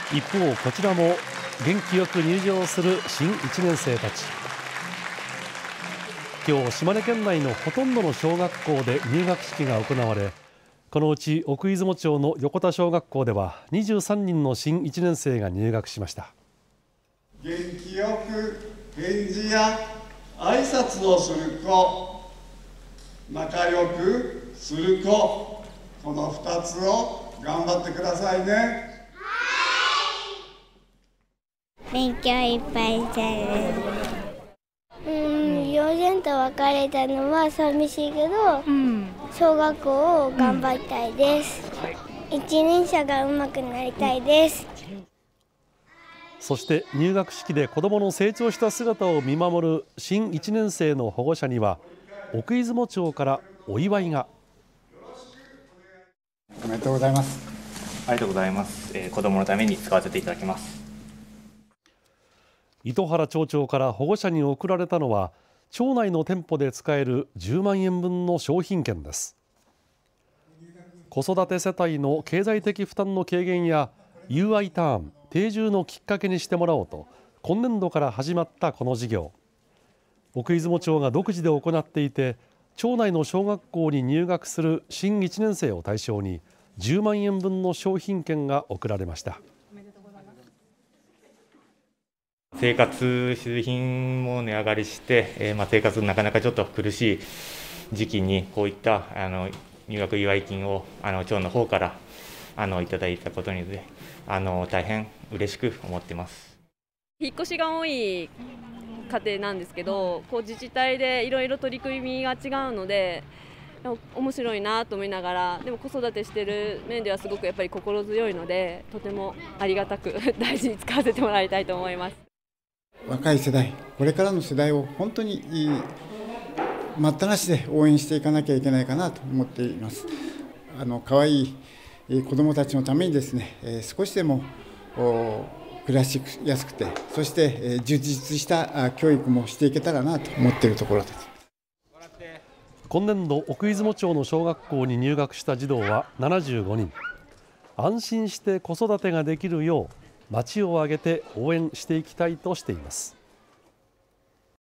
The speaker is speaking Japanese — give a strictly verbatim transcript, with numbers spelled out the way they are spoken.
一方こちらも元気よく入場する新いちねん生たち。今日島根県内のほとんどの小学校で入学式が行われ、このうち奥出雲町の横田小学校ではにじゅうさんにんの新いちねん生が入学しました。 元気よく返事や挨拶をする子、仲良くする子、このふたつを頑張ってくださいね。 勉強いっぱいされる。うん、幼稚園と別れたのは寂しいけど、うん、小学校を頑張りたいです、うん、一輪車が上手くなりたいです。 そして入学式で子どもの成長した姿を見守る新いちねん生の保護者には奥出雲町からお祝いが。 おめでとうございます。 ありがとうございます、えー、子どものために使わせていただきます。 糸原町長から保護者に贈られたのは町内の店舗で使えるじゅうまんえん分の商品券です。子育て世帯の経済的負担の軽減や ユーアイ ターン定住のきっかけにしてもらおうと今年度から始まったこの事業、奥出雲町が独自で行っていて、町内の小学校に入学する新いちねん生を対象にじゅうまんえん分の商品券が贈られました。 生活必需品も値上がりして、えーまあ、生活なかなかちょっと苦しい時期にこういったあの入学祝い金をあの町の方からあのいただいたことにであの大変嬉しく思っています。 引っ越しが多い家庭なんですけど、こう自治体でいろいろ取り組みが違うので面白いなと思いながら、でも子育てしている面ではすごくやっぱり心強いので、とてもありがたく大事に使わせてもらいたいと思います。 若い世代、これからの世代を本当に待ったなしで応援していかなきゃいけないかなと思っています。あの可愛い子どもたちのためにですね、少しでも暮らしやすくて、そして充実した教育もしていけたらなと思っているところです。 今年度奥出雲町の小学校に入学した児童はななじゅうごにん。安心して子育てができるよう町を挙げて応援していきたいとしています。